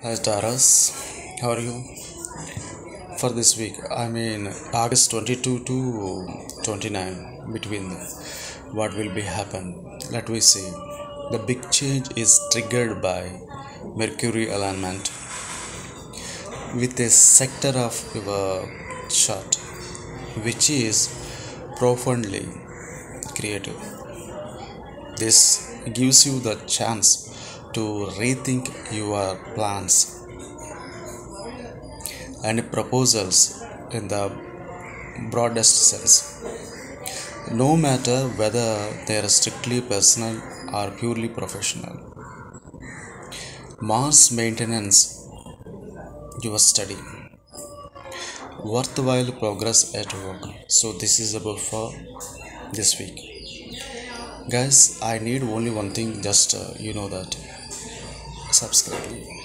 Hi Taras, how are you? For this week, August 22 to 29, between what will be happen. Let me see. The big change is triggered by Mercury alignment with a sector of your chart, which is profoundly creative. This gives you the chance to rethink your plans and proposals in the broadest sense, no matter whether they are strictly personal or purely professional. Mars maintenance your study, worthwhile progress at work. So this is about for this week, guys. I need only one thing, just you know that subscribe.